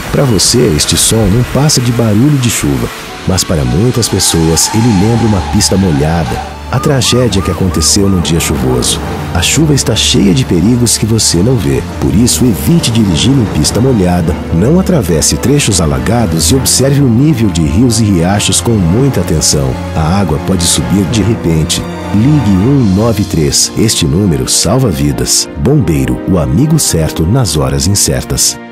Para você, este som não passa de barulho de chuva, mas para muitas pessoas ele lembra uma pista molhada, a tragédia que aconteceu num dia chuvoso. A chuva está cheia de perigos que você não vê, por isso evite dirigir em pista molhada, não atravesse trechos alagados e observe o nível de rios e riachos com muita atenção. A água pode subir de repente. Ligue 193, este número salva vidas. Bombeiro, o amigo certo nas horas incertas.